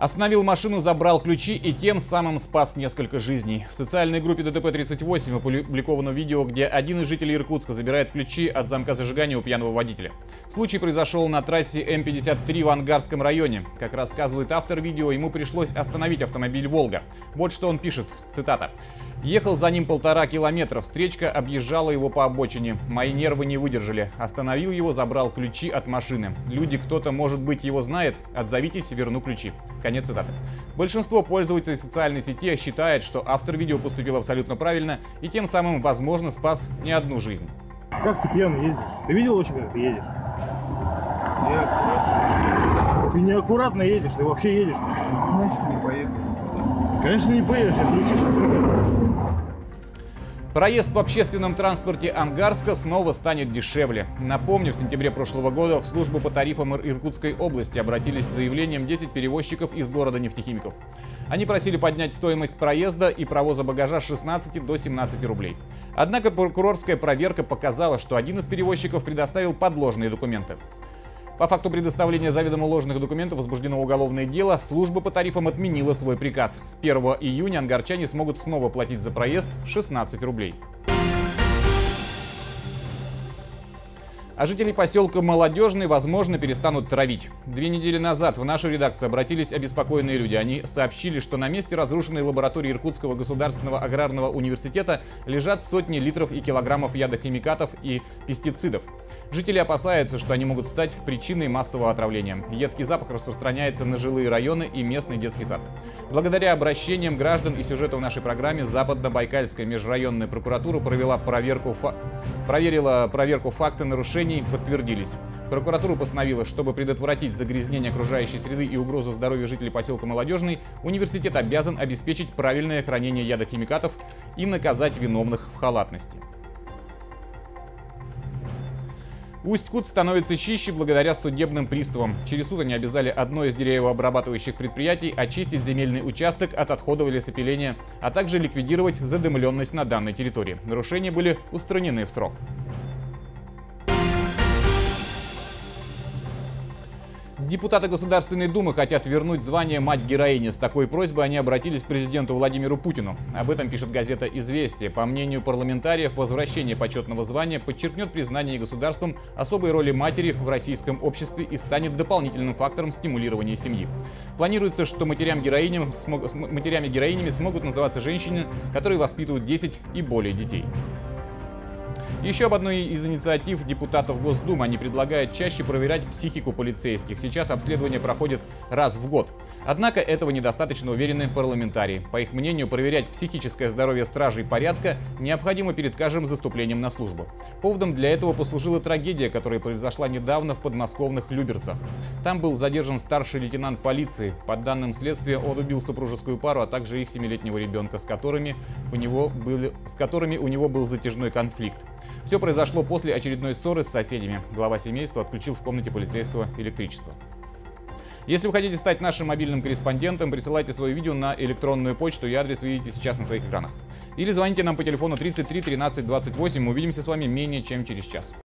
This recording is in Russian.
Остановил машину, забрал ключи и тем самым спас несколько жизней. В социальной группе ДТП-38 опубликовано видео, где один из жителей Иркутска забирает ключи от замка зажигания у пьяного водителя. Случай произошел на трассе М-53 в Ангарском районе. Как рассказывает автор видео, ему пришлось остановить автомобиль «Волга». Вот что он пишет, цитата. «Ехал за ним 1,5 километра, встречка объезжала его по обочине. Мои нервы не выдержали. Остановил его, забрал ключи от машины. Люди, кто-то, может быть, его знает? Отзовитесь, верну ключи». Конец цитаты. Большинство пользователей социальной сети считает, что автор видео поступил абсолютно правильно и тем самым, возможно, спас не одну жизнь. Как ты пьяно ездишь? Ты видел очень, как ты едешь? Неаккуратно. Ты неаккуратно едешь, ты вообще едешь. Значит, не поеду. Конечно, не поедешь, отключишь. Проезд в общественном транспорте Ангарска снова станет дешевле. Напомню, в сентябре прошлого года в службу по тарифам Иркутской области обратились с заявлением 10 перевозчиков из города нефтехимиков. Они просили поднять стоимость проезда и провоза багажа с 16 до 17 рублей. Однако прокурорская проверка показала, что один из перевозчиков предоставил подложные документы. По факту предоставления заведомо ложных документов возбуждено уголовное дело. Служба по тарифам отменила свой приказ. С 1 июня ангарчане смогут снова платить за проезд 16 рублей. А жителей поселка Молодежный, возможно, перестанут травить. 2 недели назад в нашу редакцию обратились обеспокоенные люди. Они сообщили, что на месте разрушенной лаборатории Иркутского государственного аграрного университета лежат сотни литров и килограммов ядохимикатов и пестицидов. Жители опасаются, что они могут стать причиной массового отравления. Едкий запах распространяется на жилые районы и местный детский сад. Благодаря обращениям граждан и сюжету в нашей программе Западно-Байкальская межрайонная прокуратура провела проверку факты нарушений подтвердились. Прокуратура постановила, чтобы предотвратить загрязнение окружающей среды и угрозу здоровью жителей поселка Молодежный, университет обязан обеспечить правильное хранение ядохимикатов и наказать виновных в халатности. Усть-Кут становится чище благодаря судебным приставам. Через суд они обязали одно из деревообрабатывающих предприятий очистить земельный участок от отходов лесопиления, а также ликвидировать задымленность на данной территории. Нарушения были устранены в срок. Депутаты Государственной Думы хотят вернуть звание мать-героини. С такой просьбой они обратились к президенту Владимиру Путину. Об этом пишет газета «Известия». По мнению парламентариев, возвращение почетного звания подчеркнет признание государством особой роли матери в российском обществе и станет дополнительным фактором стимулирования семьи. Планируется, что матерями-героинями смогут называться женщины, которые воспитывают 10 и более детей. Еще об одной из инициатив депутатов Госдумы. Они предлагают чаще проверять психику полицейских. Сейчас обследование проходит раз в год. Однако этого недостаточно, уверены парламентарии. По их мнению, проверять психическое здоровье стражей порядка необходимо перед каждым заступлением на службу. Поводом для этого послужила трагедия, которая произошла недавно в подмосковных Люберцах. Там был задержан старший лейтенант полиции. По данным следствия, он убил супружескую пару, а также их 7-летнего ребенка, с которыми у него был затяжной конфликт. Все произошло после очередной ссоры с соседями. Глава семейства отключил в комнате полицейского электричество. Если вы хотите стать нашим мобильным корреспондентом, присылайте свое видео на электронную почту, и адрес видите сейчас на своих экранах. Или звоните нам по телефону 33 13 28. Увидимся с вами менее чем через час.